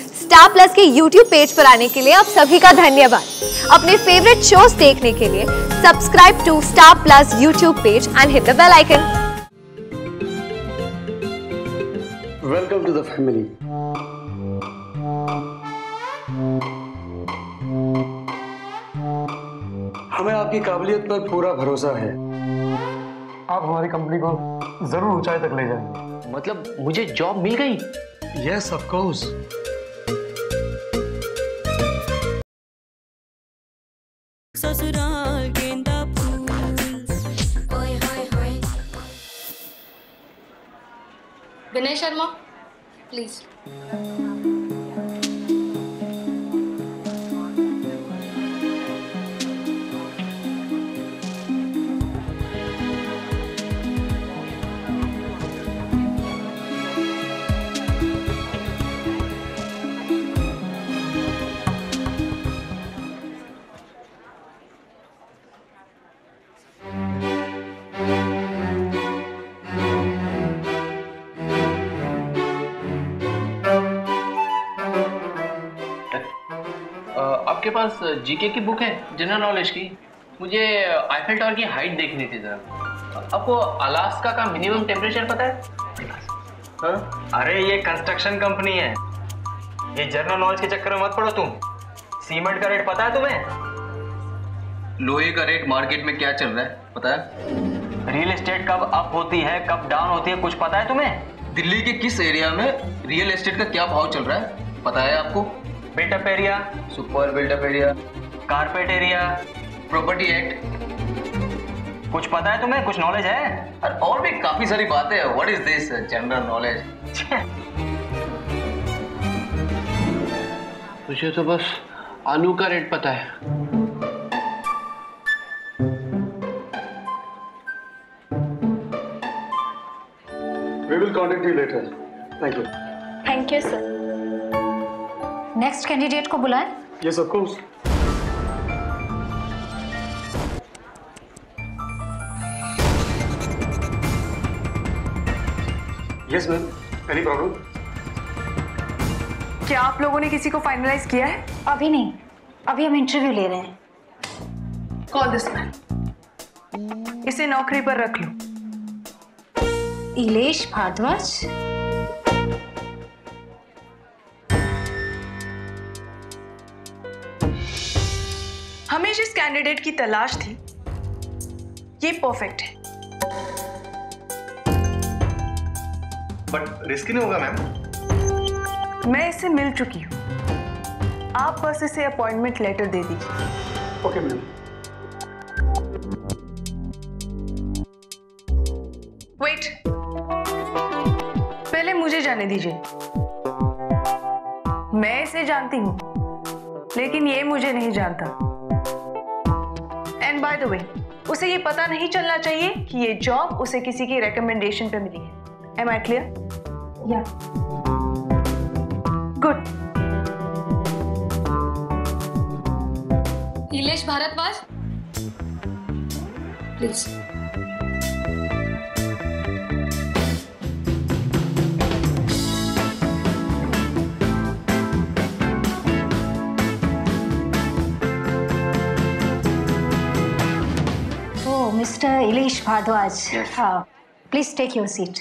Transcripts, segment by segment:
Star Plus के YouTube page पर आने के लिए आप सभी का धन्यवाद। अपने फेवरेट शोज देखने के लिए subscribe to Star Plus YouTube page and hit the bell icon. Welcome to the family. हमें आपकी काबिलियत पर पूरा भरोसा है। आप हमारी कंपनी को जरूर ऊंचाई तक ले जाएंगे। मतलब मुझे जॉब मिल गई? Yes of course. Sasural Genda Phool. ओए होए होए। विनय शर्मा प्लीज। आपके पास जीके की बुक है जनरल नॉलेज की? मुझे आईफेल टावर की हाइट देखनी थी जरा। आपको अलास्का का मिनिमम टेम्परेचर पता है? हाँ? अरे ये कंस्ट्रक्शन कंपनी है, ये जनरल नॉलेज के चक्कर में मत पड़ो तुम। सीमेंट का रेट पता है तुम्हें? लोहे का रेट मार्केट में क्या चल रहा है पता है? रियल एस्टेट कब अप होती है कब डाउन होती है कुछ पता है तुम्हें? दिल्ली के किस एरिया में रियल एस्टेट का क्या भाव चल रहा है पता है आपको? Built up area, super built up area, carpet area, property act, कुछ पता है तुम्हें? कुछ नॉलेज है? और भी काफी सारी बातें हैं। What is this general knowledge? मुझे तो बस आलू का रेट पता है। We will contact you later. Thank you. Thank you sir. Next candidate को बुलाएं। Yes of course. Yes ma'am. Any problem? क्या आप लोगों ने किसी को फाइनलाइज किया है? अभी नहीं, अभी हम इंटरव्यू ले रहे हैं। Call this man. इसे नौकरी पर रख लो। इलेश भारद्वाज। हमें जिस कैंडिडेट की तलाश थी ये परफेक्ट है। बट रिस्की नहीं होगा मैम? मैं इससे मिल चुकी हूँ, आप बस इसे अपॉइंटमेंट लेटर दे दीजिए। Okay ma'am. वेट, पहले मुझे जाने दीजिए। मैं इसे जानती हूँ लेकिन ये मुझे नहीं जानता। एंड बाय द वे, उसे ये पता नहीं चलना चाहिए कि ये जॉब उसे किसी की रिकमेंडेशन पे मिली है। Am I clear? या good. Ilesh Bhardwaj please. Oh, Mr. Ilesh Bhardwaj. Yes. Please take your seat.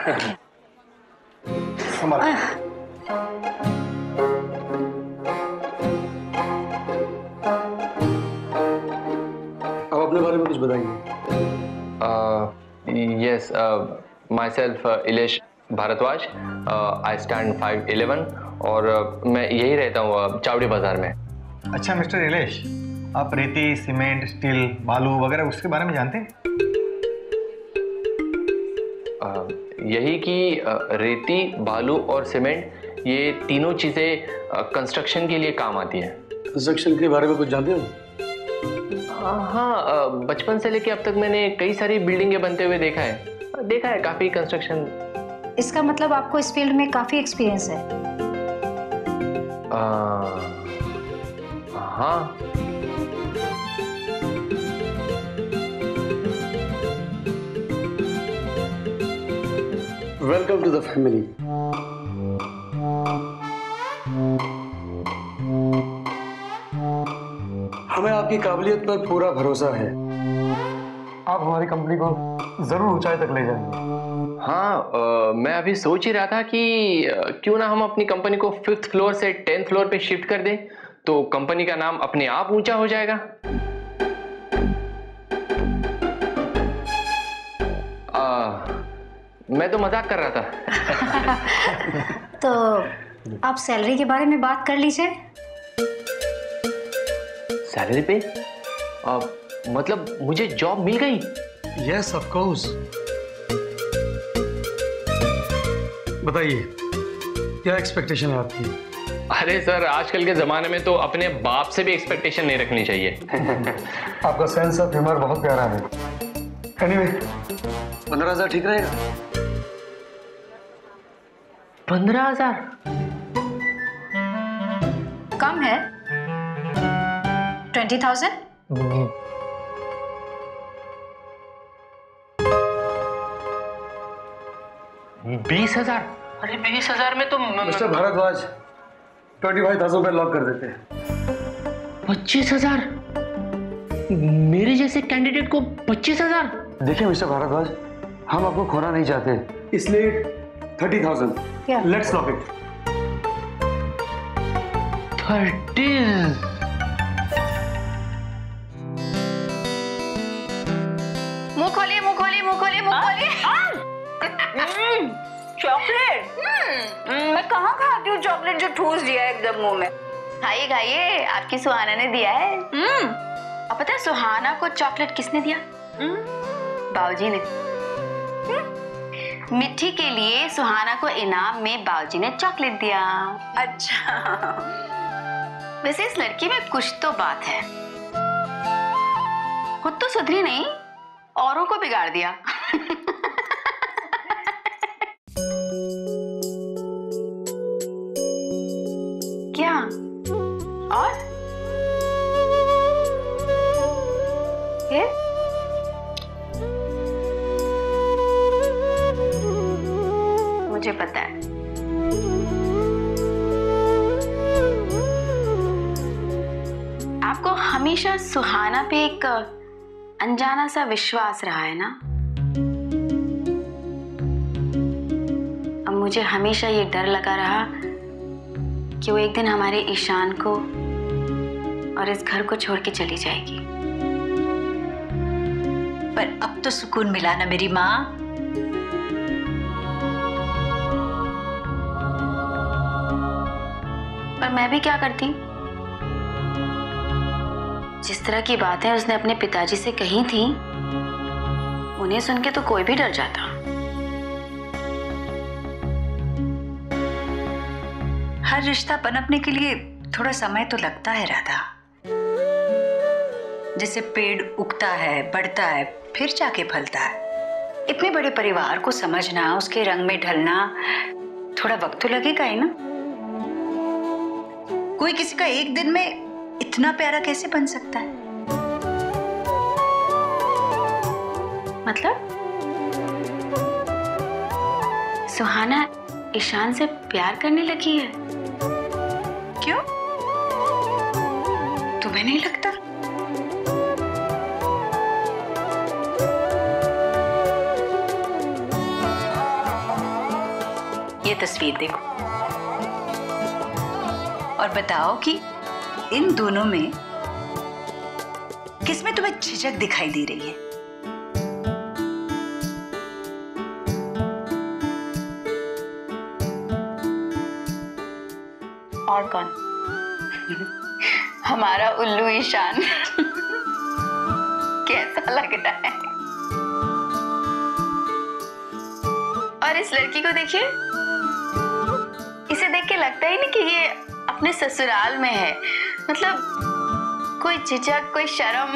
अब अपने बारे में कुछ बताइए। Yes, myself Ilesh Bhardwaj. I stand 5'11" और मैं यही रहता हूँ चावड़ी बाजार में। अच्छा मिस्टर इलेश, आप रेती, सीमेंट, स्टील, बालू वगैरह उसके बारे में जानते हैं? यही कि रेती, बालू और सीमेंट ये तीनों चीज़ें कंस्ट्रक्शन के लिए काम आती है। कंस्ट्रक्शन के बारे में कुछ जानते हो? हाँ, बचपन से लेके अब तक मैंने कई सारी बिल्डिंगें बनते हुए देखा है काफ़ी कंस्ट्रक्शन। इसका मतलब आपको इस फील्ड में काफी एक्सपीरियंस है। हाँ। Welcome to the family. हमें आपकी काबिलियत पर पूरा भरोसा है। आप हमारी कंपनी को जरूर ऊंचाई तक ले जाएंगे। हाँ, मैं अभी सोच ही रहा था कि क्यों ना हम अपनी कंपनी को 5th फ्लोर से 10th फ्लोर पे शिफ्ट कर दें, तो कंपनी का नाम अपने आप ऊंचा हो जाएगा। मैं तो मजाक कर रहा था। तो आप सैलरी के बारे में बात कर लीजिए। सैलरी पे? मतलब मुझे जॉब मिल गई? Yes of course. बताइए क्या एक्सपेक्टेशन है आपकी? अरे सर, आजकल के जमाने में तो अपने बाप से भी एक्सपेक्टेशन नहीं रखनी चाहिए। आपका सेंस ऑफ ह्यूमर बहुत प्यारा है। एनीवे 15,000 ठीक रहेगा? 15,000? कम है। 20,000? 20,000? अरे 20,000 में तो मिस्टर भारद्वाज 25,000 पे लॉक कर देते हैं। 25,000? मेरे जैसे कैंडिडेट को 25,000? देखिए मिस्टर भारद्वाज, हम आपको खोना नहीं चाहते, इसलिए 30,000। क्या? Let's lock it. 30? मुंह खोलिए, मुंह खोलिए, मुंह खोलिए, मुंह खोलिए। चॉकलेट? मैं कहाँ खाती हूँ चॉकलेट जो ठूस दिया है एकदम मुंह में। खाइए खाइए, आपकी सुहाना ने दिया है। और पता है सुहाना को चॉकलेट किसने दिया? बाऊजी ने। मिट्टी के लिए सुहाना को इनाम में बाऊजी ने चॉकलेट दिया। अच्छा, वैसे इस लड़की में कुछ तो बात है। खुद तो सुधरी नहीं, औरों को बिगाड़ दिया। क्या? और ये? मुझे पता है। आपको हमेशा सुहाना पे एक अनजाना सा विश्वास रहा है ना? अब मुझे हमेशा ये डर लगा रहा कि वो एक दिन हमारे ईशान को और इस घर को छोड़ के चली जाएगी। पर अब तो सुकून मिला ना मेरी माँ। पर मैं भी क्या करती? जिस तरह की बातें उसने अपने पिताजी से कही थी, उन्हें सुन के तो कोई भी डर जाता। हर रिश्ता पनपने के लिए थोड़ा समय तो लगता है राधा। जैसे पेड़ उगता है, बढ़ता है, फिर जाके फलता है। इतने बड़े परिवार को समझना, उसके रंग में ढलना थोड़ा वक्त तो लगेगा ही ना। कोई किसी का एक दिन में इतना प्यारा कैसे बन सकता है? मतलब सुहाना ईशान से प्यार करने लगी है? क्यों? तुम्हें नहीं लगता? ये तस्वीर देखो और बताओ कि इन दोनों में किसमें तुम्हें झिझक दिखाई दे रही है? और कौन? हमारा उल्लू ईशान। कैसा लग रहा है? और इस लड़की को देखिए, इसे देख के लगता ही नहीं कि ये अपने ससुराल में है। मतलब कोई झिझक, कोई शर्म।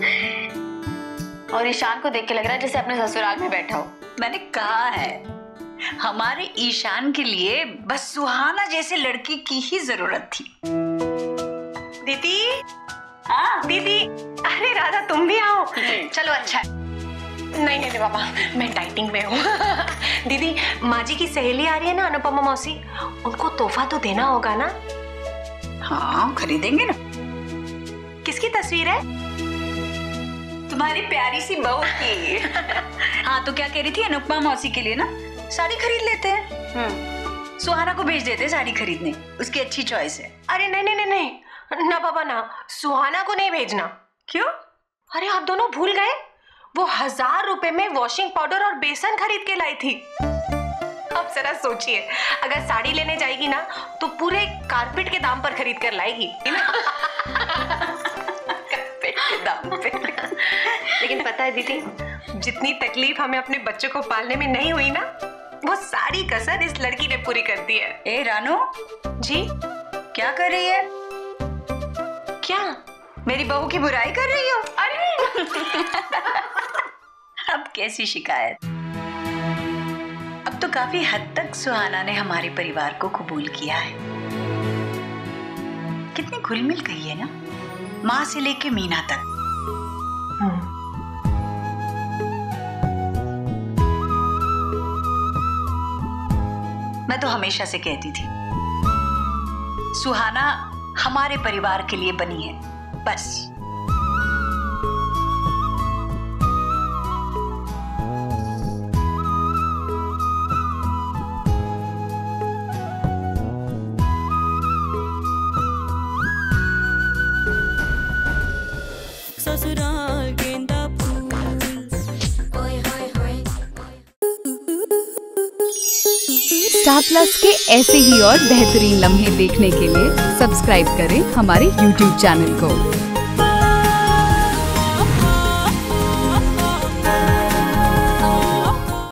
और ईशान को देख के लग रहा है जैसे अपने ससुराल में बैठा हो। मैंने कहा है हमारे ईशान के लिए बस सुहाना जैसे लड़की की ही जरूरत थी। दीदी। हाँ दीदी, अरे राधा तुम भी आओ। चलो अच्छा है। नहीं नहीं बाबा, मैं डाइटिंग में हूँ। दीदी, माँ जी की सहेली आ रही है ना, अनुपमा मौसी, उनको तोहफा तो देना होगा ना? हाँ खरीदेंगे ना। किसकी तस्वीर है? तुम्हारी प्यारी सी बहू की। हाँ तो क्या कह रही थी? अनुपमा मौसी के लिए ना साड़ी खरीद लेते हैं। सुहाना को भेज देते हैं साड़ी खरीदने, उसकी अच्छी चॉइस है। अरे नहीं नहीं नहीं नहीं ना बाबा ना, सुहाना को नहीं भेजना। क्यों? अरे आप दोनों भूल गए, वो 1000 रुपए में वॉशिंग पाउडर और बेसन खरीद के लाई थी। अब जरा सोचिए, अगर साड़ी लेने जाएगी ना तो पूरे कारपेट के दाम पर खरीद कर लाएगी। कारपेट के दाम पे। लेकिन पता है दीदी, जितनी तकलीफ हमें अपने बच्चों को पालने में नहीं हुई ना, वो सारी कसर इस लड़की ने पूरी कर दी है। ए रानो जी क्या कर रही है? क्या? मेरी बहू की बुराई कर रही हो? अरे अब कैसी शिकायत। अब तो काफी हद तक सुहाना ने हमारे परिवार को कबूल किया है। कितनी घुल मिल गई है ना, माँ से लेके मीना तक। मैं तो हमेशा से कहती थी सुहाना हमारे परिवार के लिए बनी है, बस। ससुराल गेंदा फूल, ओए होए होए। स्टार प्लस के ऐसे ही और बेहतरीन लम्हे देखने के लिए सब्सक्राइब करें हमारे YouTube चैनल को।